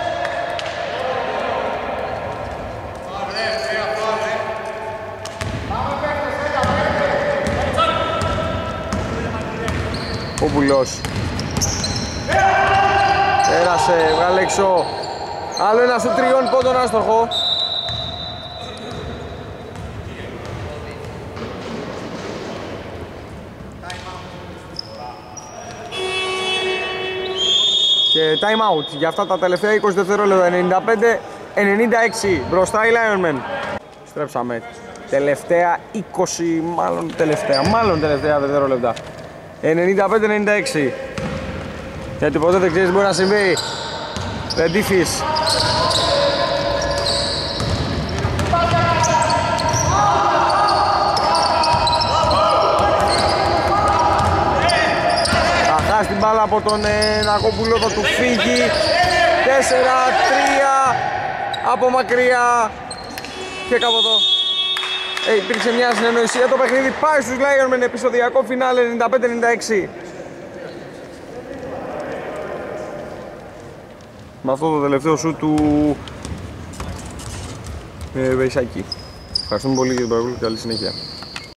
Νακόπουλος. Πέρασε, βγάλε έξω. Άλλο ένα σου 3 πόντων άστοχο. Και time out για αυτά τα τελευταία 20 δευτερόλεπτα. 95-96 μπροστά οι Lionmen. Στρέψαμε. Τελευταία 20, μάλλον τελευταία δευτερόλεπτα. 95-96. Γιατί ποτέ δεν ξέρεις μπορεί να συμβεί. Ρεντίφης. Θα χάσει την μπάλα από τον Νακόπουλο, θα του φύγει. 4-3 από μακριά. Και κάπου εδώ υπήρξε μια συνεννοησία. Το παιχνίδι πάει στους Lions με επεισοδιακό φινάλε 95-96. Με αυτό το τελευταίο σου του Βεϊσάκη. Ευχαριστούμε πολύ για την παρακολούθηση και καλή συνέχεια.